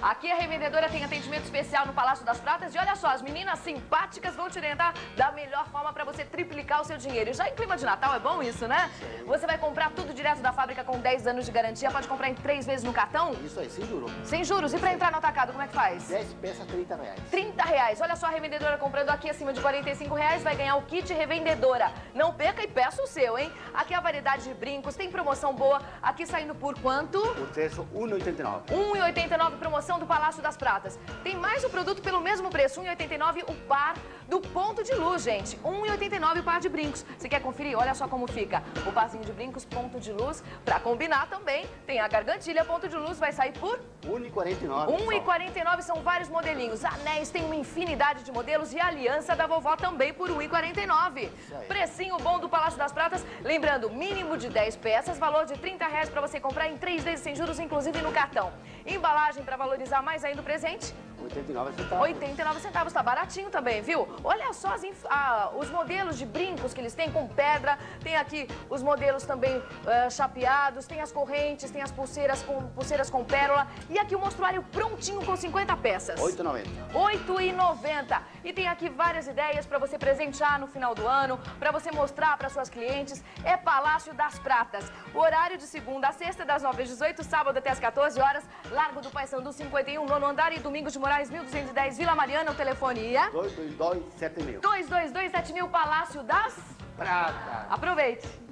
Aqui a revendedora tem atendimento especial no Palácio das Pratas. E olha só, as meninas simpáticas vão te orientar da melhor forma para você triplicar o seu dinheiro. E já em clima de Natal é bom isso, né? Sim. Você vai comprar tudo direto da fábrica com 10 anos de garantia. Pode comprar em 3 vezes no cartão. Isso aí, sem juros. Sem juros. E para entrar no atacado, como é que faz? 10 peças, R$30. R$30. Olha só, a revendedora comprando aqui acima de R$45 vai ganhar o kit revendedora. Não perca e peça o seu, hein? Aqui a variedade de brincos, tem promoção boa. Aqui saindo por quanto? O preço, R$1,89. R$1,89, promoção do Palácio das Pratas. Tem mais o produto pelo mesmo preço, R$1,89 o par do ponto de luz, gente. R$1,89 o par de brincos. Você quer conferir? Olha só como fica. O parzinho de brincos, ponto de luz. Pra combinar também, tem a gargantilha, ponto de luz, vai sair por R$1,49. R$1,49, são vários modelinhos. Anéis, tem uma infinidade de modelos e a aliança da vovó também por R$1,49. Precinho bom do Palácio das Pratas. Lembrando, mínimo de 10 peças, valor de R$30 para você comprar em 3 vezes sem juros, inclusive no cartão. Embalagem para valorizar mais ainda o presente. 89 centavos. 89 centavos, tá baratinho também, viu? Olha só os modelos de brincos que eles têm com pedra. Tem aqui os modelos também chapeados, tem as correntes, tem as pulseiras com pérola. E aqui o mostruário prontinho com 50 peças. R$8,90. R$8,90. E tem aqui várias ideias para você presentear no final do ano, para você mostrar para suas clientes. É Palácio das Pratas. O horário de segunda a sexta, das 9 às 18, sábado até às 14 horas. Largo do Paissandu 51, nono andar, e Domingos de Moraes 1210, Vila Mariana. O telefone é 222-7000. 222-7000, Palácio das Pratas. Aproveite.